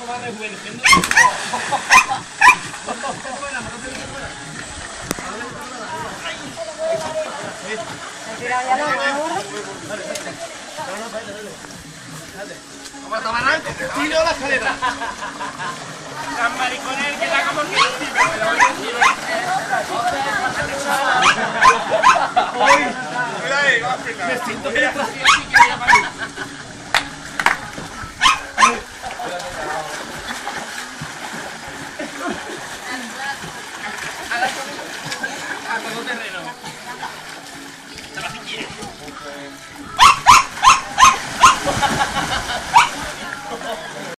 esto va rejuveneciendo. ¿Cómo está Manuel? ¿Tiro o la escalera? Tan mariconel que da como que... Mira ahí, va a apretar. Me siento que así que voy a parar.